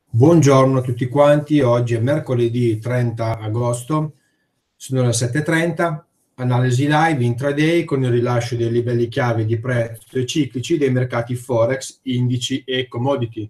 Buongiorno a tutti quanti, oggi è mercoledì 30 agosto, sono le 7:30, analisi live intraday con il rilascio dei livelli chiave di prezzo e ciclici dei mercati forex, indici e commodity.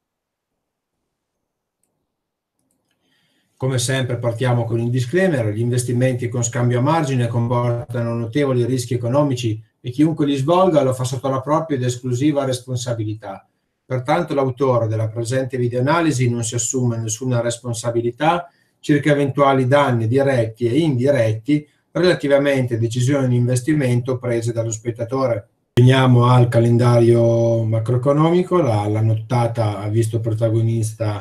Come sempre partiamo con il disclaimer: gli investimenti con scambio a margine comportano notevoli rischi economici e chiunque li svolga lo fa sotto la propria ed esclusiva responsabilità. Pertanto l'autore della presente videoanalisi non si assume nessuna responsabilità circa eventuali danni diretti e indiretti relativamente a decisioni di investimento prese dallo spettatore. Veniamo al calendario macroeconomico. La nottata ha visto protagonista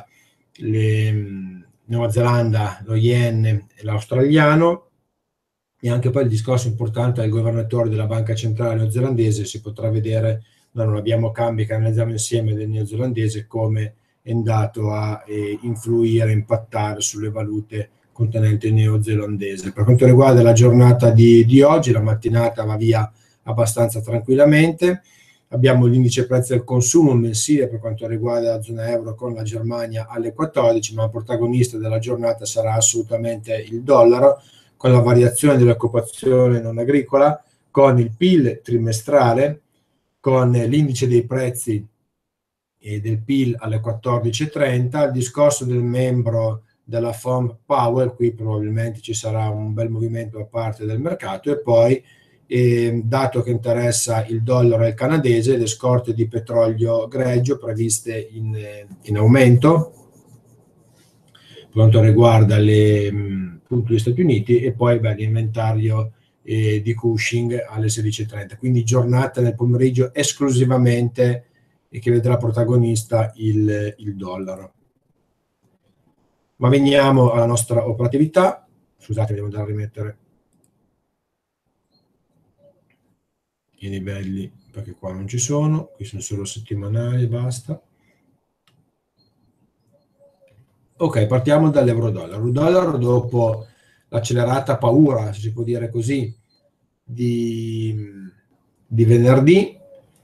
Nuova Zelanda, lo yen e l'australiano, e anche poi il discorso importante del governatore della banca centrale neozelandese. Si potrà vedere, noi non abbiamo cambi che analizziamo insieme, del neozelandese, come è andato a influire, impattare sulle valute contenenti neozelandese. Per quanto riguarda la giornata di oggi, la mattinata va via abbastanza tranquillamente. Abbiamo l'indice prezzi al consumo mensile per quanto riguarda la zona euro con la Germania alle 14, ma il protagonista della giornata sarà assolutamente il dollaro, con la variazione dell'occupazione non agricola, con il PIL trimestrale, con l'indice dei prezzi e del PIL alle 14:30, il discorso del membro della FOMC Powell. Qui probabilmente ci sarà un bel movimento da parte del mercato, e poi dato che interessa il dollaro e il canadese, le scorte di petrolio greggio previste in aumento per quanto riguarda appunto gli Stati Uniti, e poi l'inventario di Cushing alle 16:30. Quindi giornata nel pomeriggio esclusivamente e che vedrà protagonista il dollaro. Ma veniamo alla nostra operatività. Scusate, devo andare a rimettere i livelli perché qua non ci sono, qui sono solo settimanali e basta. Ok, partiamo dall'euro-dollaro. Il dollaro, dopo l'accelerata paura, se si può dire così, di venerdì,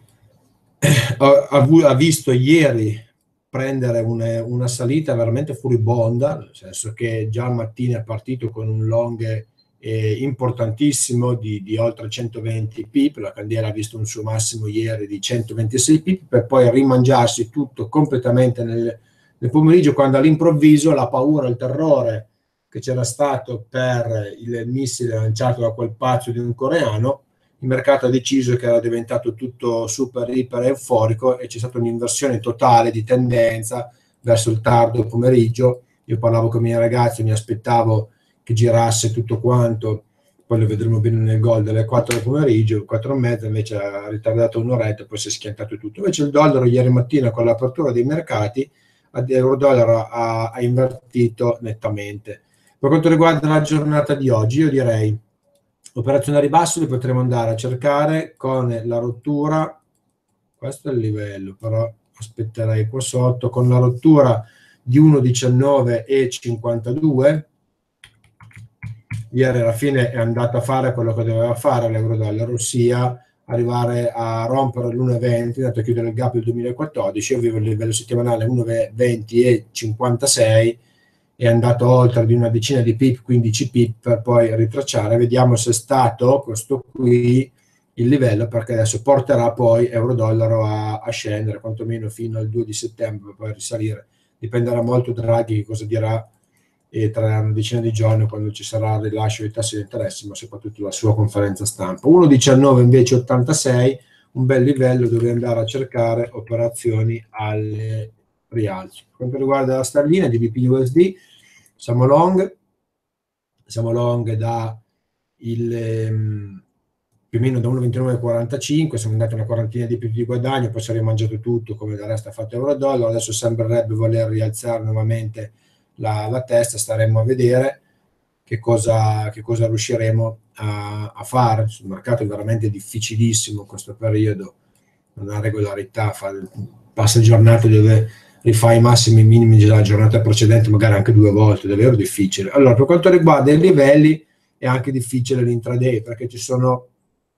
ha visto ieri prendere una salita veramente furibonda, nel senso che già mattina è partito con un long importantissimo di oltre 120 pip. La candela ha visto un suo massimo ieri di 126 pip, per poi rimangiarsi tutto completamente nel pomeriggio, quando all'improvviso la paura, il terrore che c'era stato per il missile lanciato da quel pazzo di un coreano, il mercato ha deciso che era diventato tutto super iper euforico e c'è stata un'inversione totale di tendenza verso il tardo pomeriggio. Io parlavo con i miei ragazzi, mi aspettavo che girasse tutto quanto, poi lo vedremo bene nel gol, delle 4 del pomeriggio, 4:30, invece ha ritardato un'oretta e poi si è schiantato tutto. Invece il dollaro ieri mattina, con l'apertura dei mercati, l'euro-dollaro ha invertito nettamente. Per quanto riguarda la giornata di oggi, io direi operazione a ribasso li potremo andare a cercare con la rottura, questo è il livello, però aspetterei qua sotto, con la rottura di 1,1952. Ieri alla fine è andata a fare quello che doveva fare l'euro-dollaro, ossia arrivare a rompere l'1,20, dato a chiudere il gap del 2014. Io vivo il livello settimanale 1,20,56, è andato oltre di una decina di pip, 15 pip, per poi ritracciare. Vediamo se è stato questo qui il livello, perché adesso porterà poi euro-dollaro a scendere, quantomeno fino al 2 di settembre, per poi risalire. Dipenderà molto da Draghi che cosa dirà tra una decina di giorni, quando ci sarà il rilascio dei tassi di interesse, ma soprattutto la sua conferenza stampa. 1,19 invece 86, un bel livello dove andare a cercare operazioni al rialzo. Per quanto riguarda la sterlina di BPUSD, siamo long da più o meno da 1,29,45, siamo andati una quarantina di più di guadagno, poi si è rimangiato tutto come del resto ha fatto euro-dollaro. Adesso sembrerebbe voler rialzare nuovamente la testa, staremo a vedere che cosa riusciremo a fare. Il mercato è veramente difficilissimo in questo periodo, non ha regolarità, passa giornate dove rifà i massimi e i minimi della giornata precedente, magari anche 2 volte, davvero difficile. Allora, per quanto riguarda i livelli, è anche difficile l'intraday, perché ci sono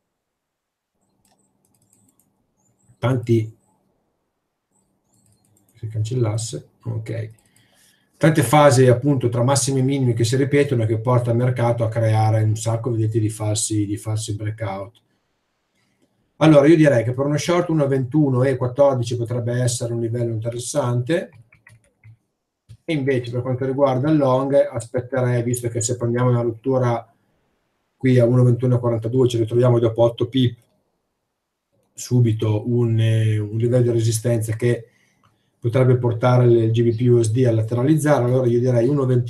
tanti si cancellasse, ok. Tante fasi appunto tra massimi e minimi che si ripetono, che porta il mercato a creare un sacco, vedete, di falsi breakout. Allora io direi che per uno short 1,21 e 14 potrebbe essere un livello interessante, e invece per quanto riguarda il long aspetterei, visto che se prendiamo una rottura qui a 1,21,42 ci ritroviamo dopo 8 pip subito un livello di resistenza che potrebbe portare il GBP USD a lateralizzare. Allora io direi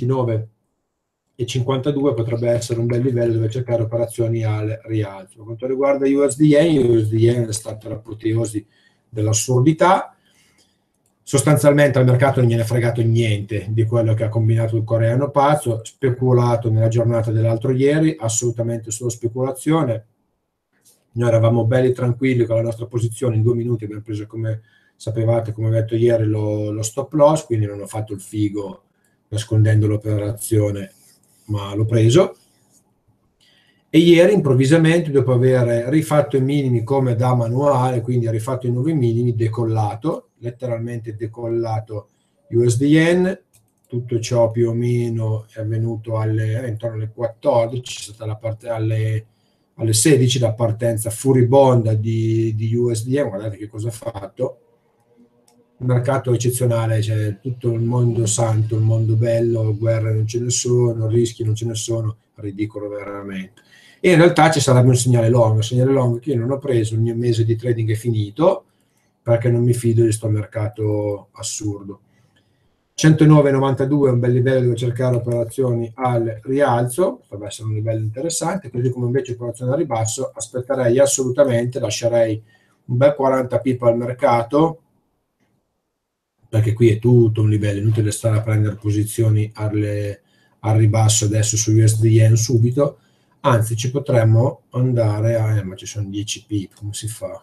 1,29,52 potrebbe essere un bel livello dove cercare operazioni al rialzo. Per quanto riguarda USD Yen è stata l'apoteosi dell'assurdità. Sostanzialmente al mercato non gliene è fregato niente di quello che ha combinato il coreano pazzo, speculato nella giornata dell'altro ieri, assolutamente solo speculazione. Noi eravamo belli tranquilli con la nostra posizione, in 2 minuti abbiamo preso, come sapevate, come ho detto ieri, lo stop loss, quindi non ho fatto il figo nascondendo l'operazione, ma l'ho preso. E ieri improvvisamente, dopo aver rifatto i minimi come da manuale, quindi ha rifatto i nuovi minimi, decollato, letteralmente decollato USD Yen. Tutto ciò più o meno è avvenuto intorno alle 14, è stata la parte alle 16 la partenza furibonda di USD Yen. Guardate che cosa ha fatto. Un mercato eccezionale, cioè tutto il mondo santo, il mondo bello, guerre non ce ne sono, rischi non ce ne sono, ridicolo veramente. E in realtà ci sarebbe un segnale long che io non ho preso, il mio mese di trading è finito perché non mi fido di sto mercato assurdo. 109,92 è un bel livello dove cercare operazioni al rialzo, potrebbe essere un livello interessante, così come invece operazioni al ribasso aspetterei assolutamente, lascerei un bel 40 pip al mercato, perché qui è tutto un livello, inutile stare a prendere posizioni al ribasso adesso su USD Yen subito, anzi ci potremmo andare a, ma ci sono 10 pip, come si fa?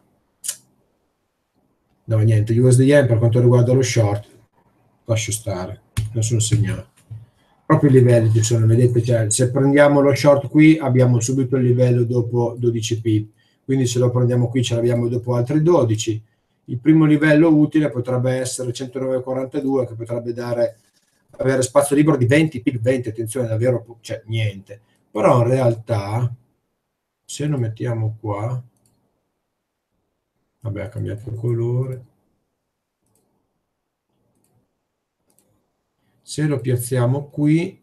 No, niente, USD Yen per quanto riguarda lo short, lascio stare, nessun segnale. Proprio i livelli ci sono, vedete, cioè, se prendiamo lo short qui abbiamo subito il livello dopo 12 pip, quindi se lo prendiamo qui ce l'abbiamo dopo altri 12. Il primo livello utile potrebbe essere 109,42, che potrebbe avere spazio libero di 20 pip, 20, attenzione, davvero, cioè niente. Però in realtà, se lo mettiamo qua, vabbè, ha cambiato il colore, se lo piazziamo qui,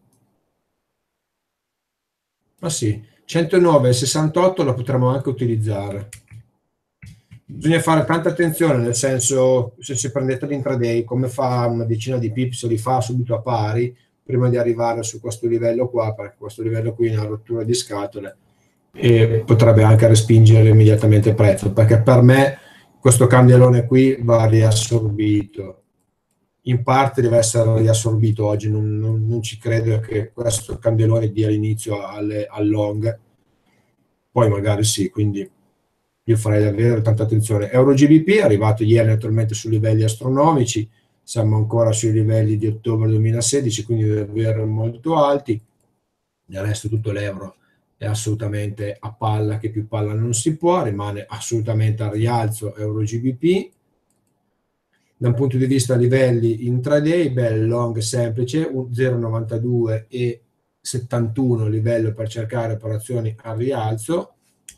ma sì, 109,68 lo potremmo anche utilizzare. Bisogna fare tanta attenzione, nel senso, se si prendete l'intraday, come fa una decina di pips, li fa subito a pari prima di arrivare su questo livello qua, perché questo livello qui è una rottura di scatole e potrebbe anche respingere immediatamente il prezzo, perché per me questo candellone qui va riassorbito, in parte deve essere riassorbito oggi, non ci credo che questo candellone dia l'inizio al long, poi magari sì, quindi io farei davvero tanta attenzione. Euro GBP è arrivato ieri naturalmente su livelli astronomici, siamo ancora sui livelli di ottobre 2016, quindi davvero molto alti. Del resto tutto l'euro è assolutamente a palla, che più palla non si può, rimane assolutamente al rialzo Euro GBP. Da un punto di vista livelli intraday, bel long semplice, 0,92 e 71 livello per cercare operazioni al rialzo.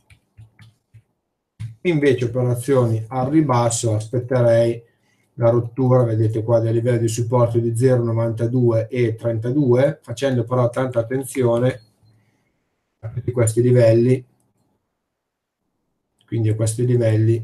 Invece operazioni al ribasso aspetterei la rottura, vedete qua, del livello di supporto di 0,92 e 32, facendo però tanta attenzione a tutti questi livelli, quindi a questi livelli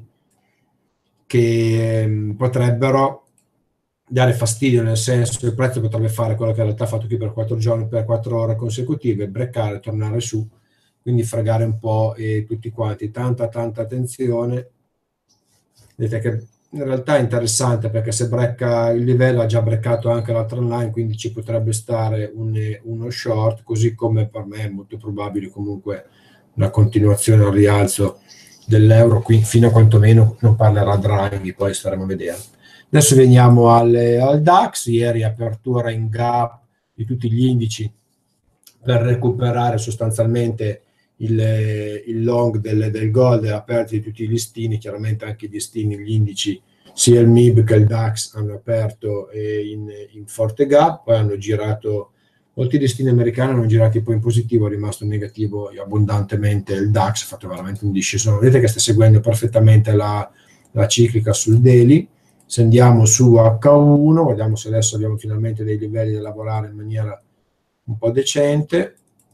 che potrebbero dare fastidio, nel senso che il prezzo potrebbe fare quello che in realtà ha fatto qui per 4 giorni, per 4 ore consecutive, breccare, tornare su, quindi fregare un po' tutti quanti, tanta attenzione. Vedete che in realtà è interessante, perché se brecca il livello ha già breccato anche la trend line, quindi ci potrebbe stare uno short, così come per me è molto probabile comunque una continuazione al rialzo dell'euro, qui fino a quantomeno non parlerà Draghi, poi staremo a vedere. Adesso veniamo al DAX, ieri apertura in gap di tutti gli indici per recuperare sostanzialmente il long del gold, aperti di tutti i listini, chiaramente anche i listini, gli indici sia il MIB che il DAX hanno aperto in forte gap, poi hanno girato, molti destini americani hanno girati poi in positivo, è rimasto negativo abbondantemente il DAX, ha fatto veramente un discesa. Vedete che sta seguendo perfettamente la ciclica sul daily. Se andiamo su H1, vediamo se adesso abbiamo finalmente dei livelli da lavorare in maniera un po' decente.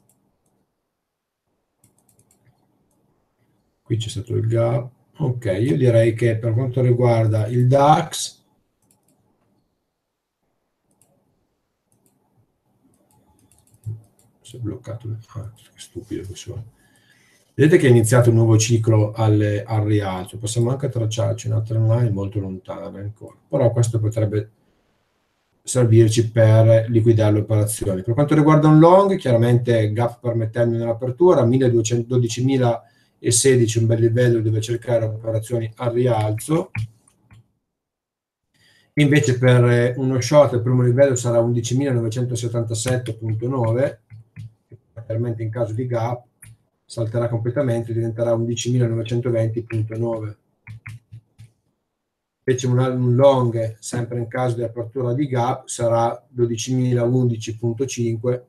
Qui c'è stato il gap. Ok, io direi che per quanto riguarda il DAX, si è bloccato, che stupido che sono. Vedete che è iniziato un nuovo ciclo al rialzo, possiamo anche tracciarci una trend line molto lontana ancora, però questo potrebbe servirci per liquidare le operazioni. Per quanto riguarda un long, chiaramente gap permettendo nell'apertura, 12.016 un bel livello dove cercare operazioni al rialzo. Invece per uno short il primo livello sarà 11.977.9, chiaramente in caso di gap salterà completamente, diventerà 11.920.9. Invece un long, sempre in caso di apertura di gap, sarà 12.011.5.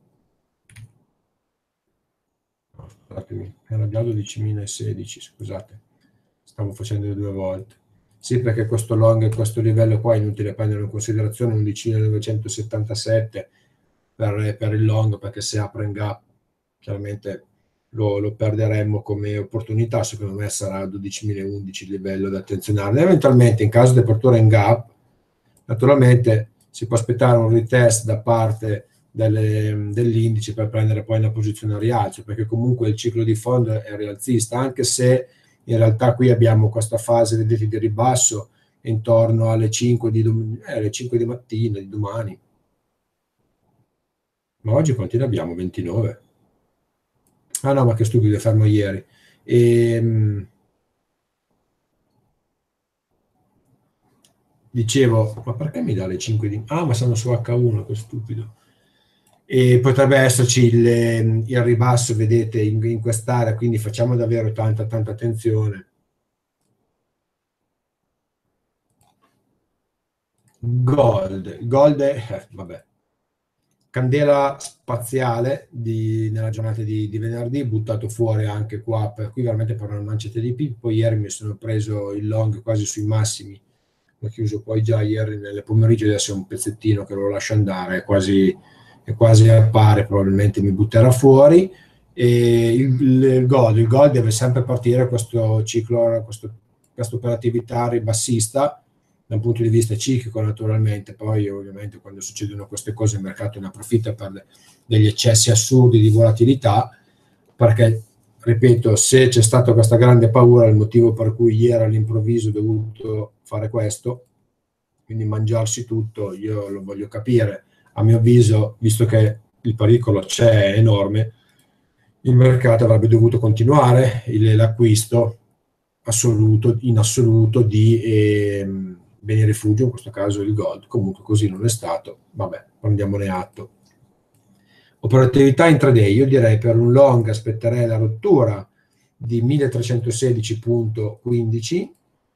No, scusatemi, era già 12.016, scusate, stavo facendo le due volte. Sì, perché questo long e questo livello qua è inutile prendere in considerazione, 11.977 per il long, perché se apre in gap chiaramente lo perderemmo come opportunità. Secondo me sarà 12.011 il livello da attenzionare. Eventualmente in caso di apertura in gap, naturalmente si può aspettare un retest da parte dell'indice per prendere poi una posizione a rialzo, perché comunque il ciclo di fondo è rialzista, anche se in realtà qui abbiamo questa fase, vedete, di ribasso intorno alle 5 alle 5 di mattina di domani. Ma oggi quanti ne abbiamo? 29. Ah no, ma che stupido, fermo ieri. Dicevo, ma perché mi dà le 5 di... Ah, ma sono su H1, che stupido. E potrebbe esserci il ribasso, vedete, in quest'area, quindi facciamo davvero tanta attenzione. Gold è, vabbè, candela spaziale nella giornata di venerdì, buttato fuori anche qua, per qui veramente per una manciata di pip. Poi ieri mi sono preso il long quasi sui massimi, l'ho chiuso poi già ieri nel pomeriggio, adesso è un pezzettino che lo lascio andare, è quasi a pari, probabilmente mi butterà fuori. E il gold deve sempre partire questo ciclo, questa operatività ribassista da un punto di vista ciclico, naturalmente. Poi ovviamente quando succedono queste cose il mercato ne approfitta per degli eccessi assurdi di volatilità, perché ripeto, se c'è stata questa grande paura, il motivo per cui ieri all'improvviso ho dovuto fare questo, quindi mangiarsi tutto, io lo voglio capire. A mio avviso, visto che il pericolo c'è, è enorme, il mercato avrebbe dovuto continuare l'acquisto in assoluto di beni rifugio, in questo caso il gold. Comunque così non è stato, vabbè, prendiamone atto. Operatività intraday, io direi per un long aspetterei la rottura di 1316.15.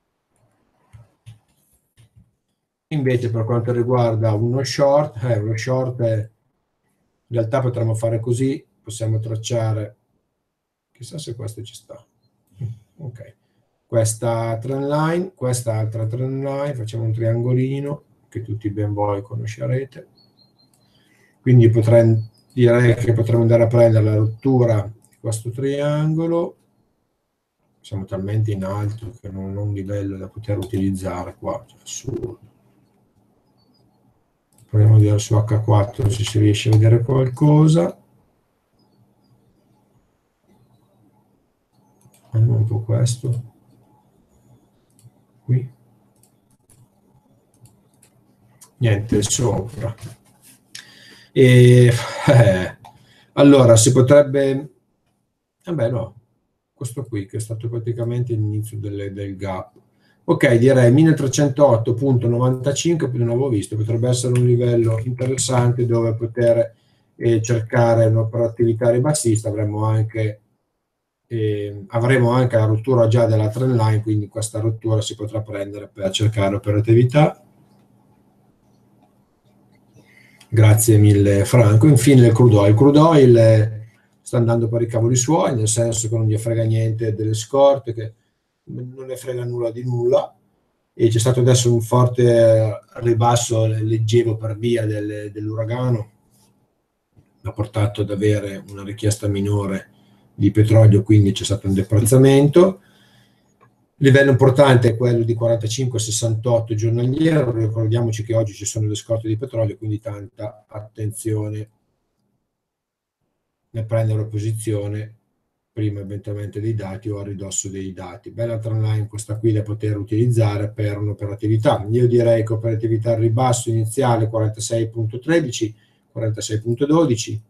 Invece per quanto riguarda uno short in realtà potremmo fare così, possiamo tracciare, chissà se questo ci sta, ok, questa trend line, questa altra trend line, facciamo un triangolino che tutti ben voi conoscerete, quindi direi che potremmo andare a prendere la rottura di questo triangolo. Siamo talmente in alto che non ho un livello da poter utilizzare qua, cioè, assurdo. Proviamo a vedere su H4 se si riesce a vedere qualcosa. Andiamo un po' questo. Qui. Niente sopra. Allora, si potrebbe... Vabbè, no. Questo qui, che è stato praticamente l'inizio del gap. Ok, direi 1308.95, più non avevo visto, potrebbe essere un livello interessante dove poter cercare un'operatività ribassista. Avremmo anche avremo anche la rottura già della trend line, quindi questa rottura si potrà prendere per cercare operatività. Grazie mille Franco. Infine il crude oil. Il crude oil sta andando per i cavoli suoi, nel senso che non gli frega niente delle scorte, che non ne frega nulla di nulla, e c'è stato adesso un forte ribasso leggero per via dell'uragano, ha portato ad avere una richiesta minore di petrolio, quindi c'è stato un deprezzamento. Il livello importante è quello di 45,68 giornaliero, ricordiamoci che oggi ci sono le scorte di petrolio, quindi tanta attenzione nel prendere posizione prima eventualmente dei dati o a ridosso dei dati. Bella trend line questa qui da poter utilizzare per un'operatività. Io direi che operatività al ribasso iniziale 46,13, 46,12.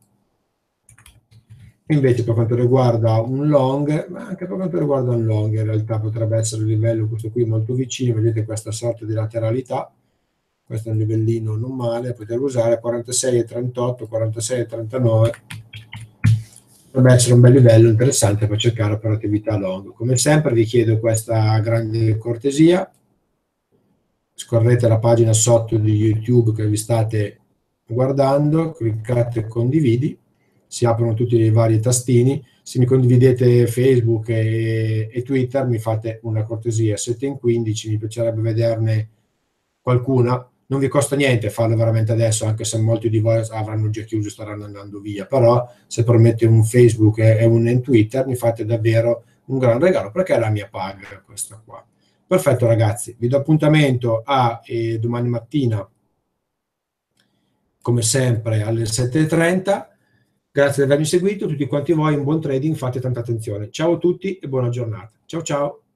Invece per quanto riguarda un long, ma anche per quanto riguarda un long in realtà potrebbe essere il livello questo qui molto vicino, vedete questa sorta di lateralità, questo è un livellino non male, poter usare 46,38, 46,39, potrebbe essere un bel livello interessante per cercare operatività long. Come sempre vi chiedo questa grande cortesia, scorrete la pagina sotto di YouTube che vi state guardando, cliccate condividi, si aprono tutti i vari tastini. Se mi condividete Facebook e Twitter mi fate una cortesia, siete in 15, mi piacerebbe vederne qualcuna, non vi costa niente farlo veramente adesso, anche se molti di voi avranno già chiuso, staranno andando via, però se promette un Facebook e un in Twitter mi fate davvero un gran regalo, perché è la mia paga questa qua. Perfetto ragazzi, vi do appuntamento a domani mattina come sempre alle 7:30. Grazie di avermi seguito, tutti quanti voi, un buon trading, fate tanta attenzione. Ciao a tutti e buona giornata. Ciao ciao.